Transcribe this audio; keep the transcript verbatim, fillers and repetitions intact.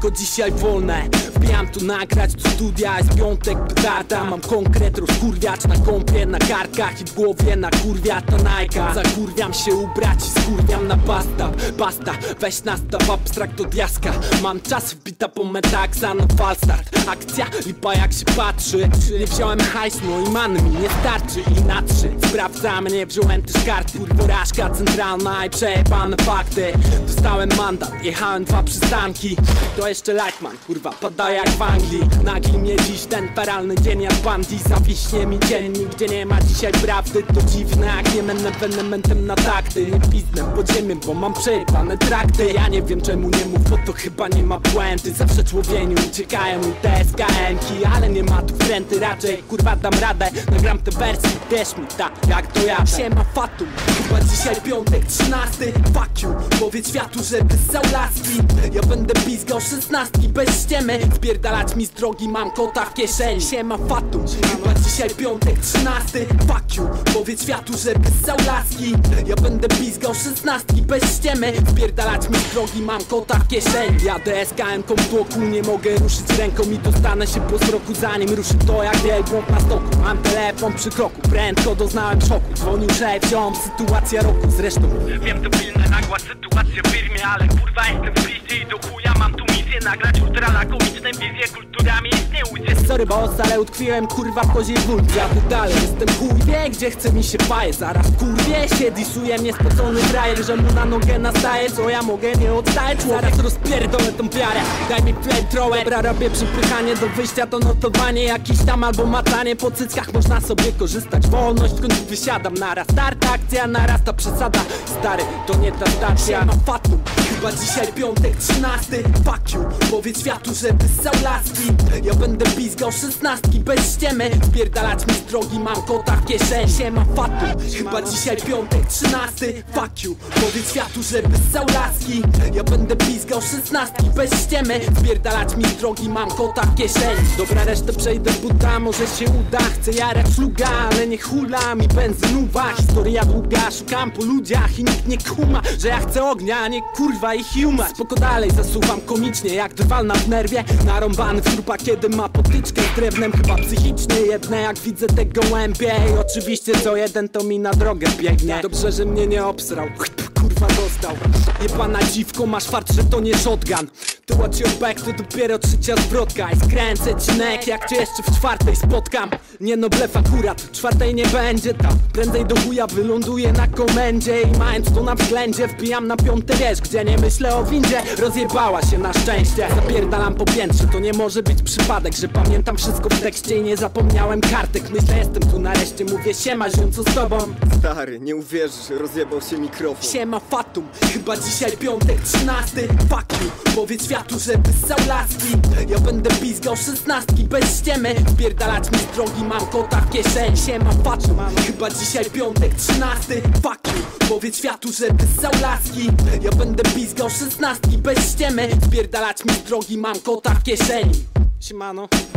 tylko dzisiaj wolne. Wbijam tu nagrać do studia, jest piątek, petarda. Mam konkret, rozkurwiacz na kompie, na kartkach i w głowie na kurwia ta najka. Zakurwiam się ubrać i skurwiam na basta. Basta, weź nastaw abstrakt od jaska. Mam czas wbita po metaksa na falstart. Akcja, lipa jak się patrzy. Nie wziąłem hajs, no i man mi nie starczy. I na trzy, sprawdza mnie, wziąłem też karty. Porażka centralna i przejebane fakty. Dostałem mandat, jechałem dwa przystanki. To jeszcze Lightman, kurwa, pada jak w Anglii. Nagli mnie dziś ten feralny dzień jak bandi. Zawiśnie mi dziennik, gdzie nie ma dzisiaj prawdy. To dziwne, jak nie będę ewenementem na takty. Nie piznę pod ziemię, bo mam przejebane trakty. Ja nie wiem czemu nie mów, bo to chyba nie ma puenty. Zawsze człowieniu uciekają mi te S K M-ki, ale nie ma tu wkręty, raczej kurwa dam radę. Nagram te wersy, wiesz mi tak, jak to ja. Siema Fatum, chyba dzisiaj piątek trzynasty. Fuck you, powiedz światu, że wyssał laski. Ja będę pizgał szesnastki bez ściemy. Spierdalać mi z drogi, mam kota w kieszeni. Siema Fatum, chyba dzisiaj piątek trzynasty. Fuck you, powiedz światu, że wyssał laski. Ja będę pizgał szesnastki bez ściemy. Spierdalać mi z drogi, mam kota w kieszeni. Jadę S K M-ką w tłoku, nie mogę ruszyć ręką i dostanę się po sroku, zanim ruszy to jak wielbłąd na stoku. Mam telefon przy kroku, prędko doznałem szoku. Dzwonił szef, ziom, sytuacja roku. Zresztą wiem, to pilna, nagła sytuacja w firmie, ale kurwa jestem w bliżej i do chuja mam tu misję nagrać ultralakomiczne wizje, kulturami istnieją. sorry boss, ale utkwiłem kurwa w koziej wulki. Ja tu dalej jestem chuj wie, gdzie chce mi się paje. Zaraz kurwie się disuje mnie spocony frajer, że mu na nogę nastaje, co ja mogę nie odstać. Zaraz rozpierdolę tą wiarę, daj mi flamethrower. Dobra, robię przypychanie do wyjścia, to notowanie jakiś tam albo matanie. Po cyckach można sobie korzystać, wolność w końcu wysiadam. Naraz start, akcja, naraz ta przesada. Stary, to nie ta stacja. Mam fatum, chyba dzisiaj piątek trzynasty. Fuck you, powiedz światu, że wyssał laski. Ja będę pizgał szesnastki bez ściemy. Spierdalać mi z drogi, mam kota w kieszeni. Siema fatum, chyba dzisiaj piątek trzynasty. Fuck you, powiedz światu, że wyssał laski. Ja będę pizgał szesnastki bez ściemy. Spierdalać mi z drogi, mam kota w kieszeni. Dobra, resztę przejdę z buta, może się uda. Chcę jarać szluga, ale nie hula mi benzynowa. Historia długa, szukam po ludziach i nikt nie kuma, że ja chcę ognia, a nie kurwa ich humor. Spoko dalej, zasuwam komicznie jak drwal na w nerwie. Narąbany w trupa, kiedy ma potyczkę z drewnem. Chyba psychicznie jedne, jak widzę te gołębie. I oczywiście co jeden to mi na drogę biegnie. Dobrze, że mnie nie obsrał, kurwa dostał. Jebana dziwko, masz fart, że to nie shotgun. To watch your back, to dopiero trzecia zwrotka. I skręcę cinek, jak cię jeszcze w czwartej spotkam. Nie no, blef akurat, czwartej nie będzie tam. Prędzej do chuja wyląduję na komendzie. I mając to na względzie, wbijam na piąte, wiesz, gdzie nie myślę o windzie. Rozjebała się na szczęście. Zapierdalam po piętrze, to nie może być przypadek, że pamiętam wszystko w tekście i nie zapomniałem kartek. Myślę, jestem tu nareszcie, mówię siema, ziom, co z tobą? Stary, nie uwierzysz, rozjebał się mikrofon. Siema fatum, chyba dzisiaj piątek trzynasty. Fuck you, powiedz światu, że wyssał laski. Ja będę pizgał szesnastki bez ściemy. Spierdalać mi z drogi, mam kota w kieszeni. Siema fatum, chyba dzisiaj piątek trzynasty. Fuck you, powiedz światu, że wyssał laski. Ja będę pizgał szesnastki bez ściemy. Spierdalać mi z drogi, mam kota w kieszeni. Siemano.